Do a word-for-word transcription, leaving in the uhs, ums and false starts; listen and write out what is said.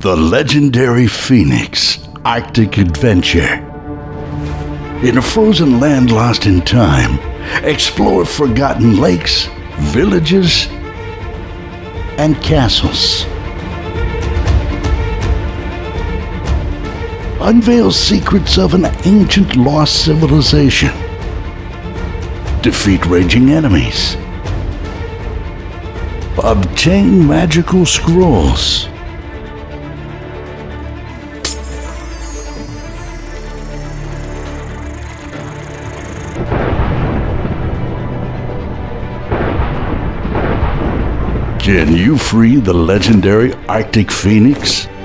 The legendary Phoenix Arctic Adventure. In a frozen land lost in time, explore forgotten lakes, villages, and castles. Unveil secrets of an ancient lost civilization. Defeat raging enemies. Obtain magical scrolls. Can you free the legendary Arctic Phoenix?